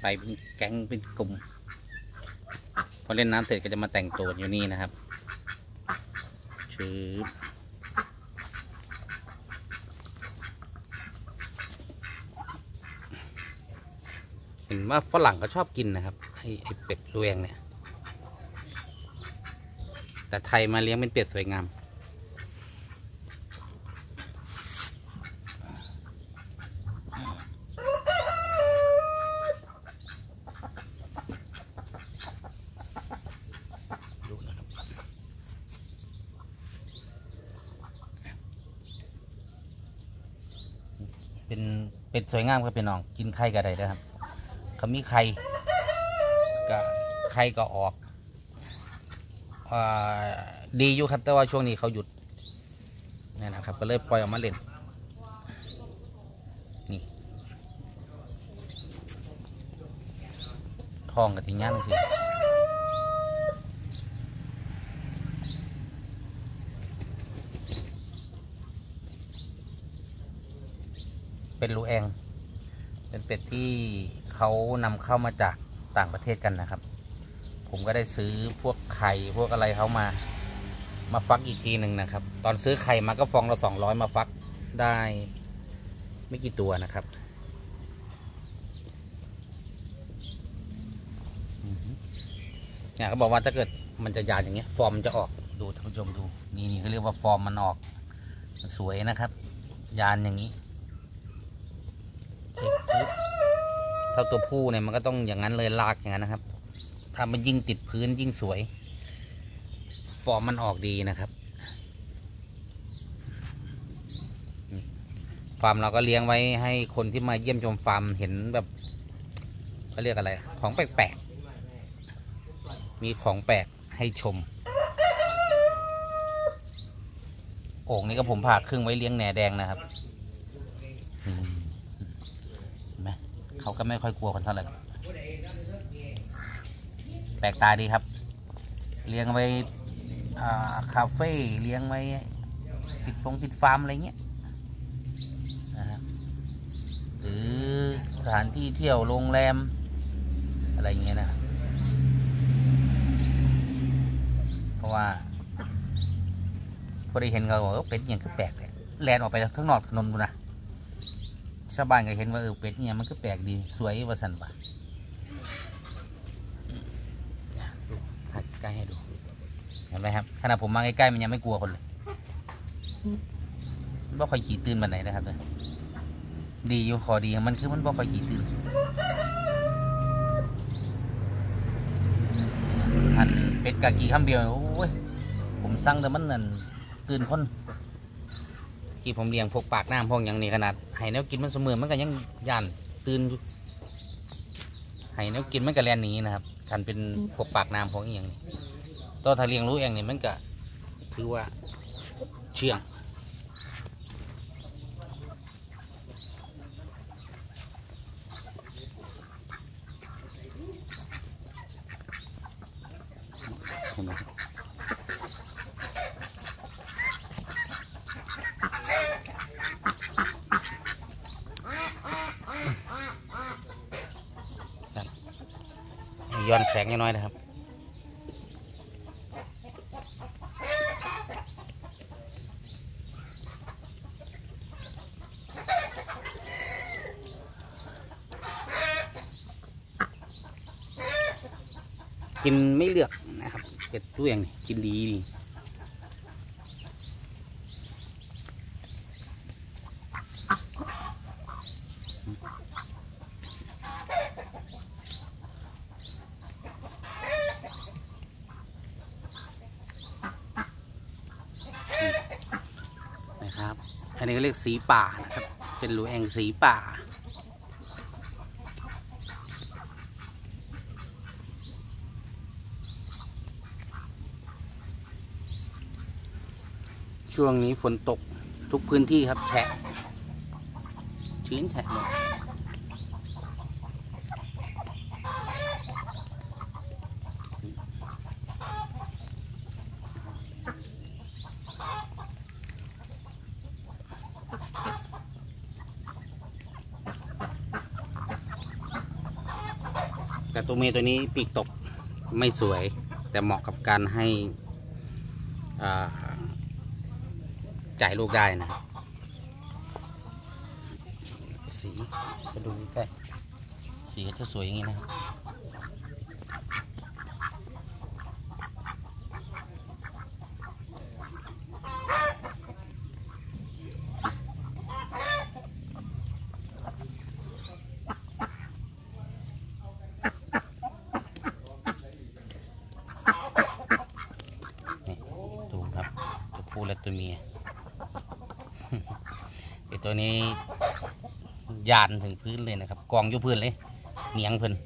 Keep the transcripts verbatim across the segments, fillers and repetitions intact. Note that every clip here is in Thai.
ไปเป็นแก๊งเป็นกลุ่มพอเล่นน้ำเสร็จก็จะมาแต่งตัวอยู่นี่นะครับชื่อเห็นว่าฝรั่งก็ชอบกินนะครับไอ้ไอ้เป็ดลูแองเนี่ยแต่ไทยมาเลี้ยงเป็นเป็ดสวยงามเป็นเป็ดสวยงามครับเป็นน้องกินไข่ก็ได้นะครับเขามีไข่ก็ไข่ก็ออกอ่าดีอยู่ครับแต่ว่าช่วงนี้เขาหยุดนี่นะครับก็เลยปล่อยออกมาเล่นนี่ทองกับทิ้งย่างสิเป็นลูแองเป็นเป็ดที่เขานำเข้ามาจากต่างประเทศกันนะครับผมก็ได้ซื้อพวกไข่พวกอะไรเขามามาฟักอีกทีหนึ่งนะครับตอนซื้อไข่มาก็ฟองละสองร้อยมาฟักได้ไม่กี่ตัวนะครับเนี่ยเขาบอกว่าถ้าเกิดมันจะยานอย่างเงี้ยฟอร์มมันจะออกดูท่านผู้ชมดูนี่นี่เขาเรียกว่าฟอร์มมันออกสวยนะครับยานอย่างนี้เท่าตัวผู้เนี่ยมันก็ต้องอย่างนั้นเลยลากอย่างนั้นนะครับถ้ามันยิ่งติดพื้นยิ่งสวยฟอร์มมันออกดีนะครับฟาร์มเราก็เลี้ยงไว้ให้คนที่มาเยี่ยมชมฟาร์มเห็นแบบเขาเรียกอะไรของแปลกๆมีของแปลกให้ชมโอ่งนี้ก็ผมผ่าครึ่งไว้เลี้ยงแหน่แดงนะครับเขาก็ไม่ค่อยกลัวคนเท่าไหร่แปลกตาดีครับเลี้ยงไว้คาเฟ่เลี้ยงไว้ติดฟงติดฟาร์มอะไรเงี้ยนะครับหรือสถานที่เที่ยวโรงแรมอะไรเงี้ยนะเพราะว่าพอได้เห็นเขาบอกว่าเป็ดอย่างคือแปลกเลยแลนออกไปข้างนอกถนนดูนะชาวบ้านก็เห็นว่าเออเป็ดเนี่ยมันก็แปลกดีสวยว่าสันป่ะดูถ่ายใกล้ให้ดูเห็นไหมครับขณะผมมาใกล้ๆมันยังไม่กลัวคนเลยมันบ่ค่อยขี่ตื่นมันไหนนะครับเลยดีอยู่ขอดีมันคือมันบ่ค่อยขี่ตื่นอันเป็ดกะกี่คำเดียวโอ้ยผมสั่งแต่มันนั่นตื่นคนที่ผมเลี้ยงพวกปากน้ำพวกอย่างนี้ขนาดไห้แนวกินมันเสมอมันก็ยังย่านตื่นอยู่ไห้แนวกินมันก็แลนหนีนะครับการเป็นพวกปากน้ำพวกอย่างนี้ตัวถ้าเลี้ยงรู้เองนี่มันก็ถือว่าเชื่องเห็นไหมย้อนแสงน้อยนะครับกินไม่เลือกนะครับเป็ดตัวอย่างนี้กินดีดีนะครับอันนี้ก็เรียกสีป่านะครับเป็นลูแองสีป่าช่วงนี้ฝนตกทุกพื้นที่ครับแฉะชื้นแฉะหมดแต่ตัวเมียตัวนี้ปีกตกไม่สวยแต่เหมาะกับการให้จ่ายลูกได้นะสีก็ดูใกล้สีก็จะสวยอย่างนี้นะดูครับตัวผู้และตัวเมียไอตัวนี้ยานถึงพื้นเลยนะครับกองอยู่พื้นเลยเหนียงพื้น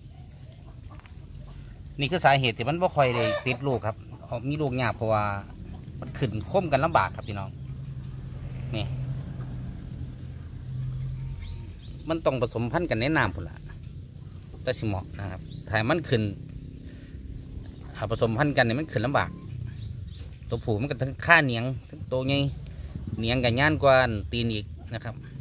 นี่คือสาเหตุที่มันไม่ค่อยได้ติดลูกครับมีลูกยากเพราะว่ามันขึ้นค้มกันลำบากครับพี่น้องนี่มันต้องผสมพันธุ์กันในน้ำพุ่นละแต่สิเหมาะนะครับถ้ามันขึ้นผสมพันธุ์กันเนี่ยมันขึ้นลำบากตัวผู้มันก็ทั้งค่าเหนียงทั้งตัวใหญ่เหนียงกับย่านกว่าตีนอีกนะครับ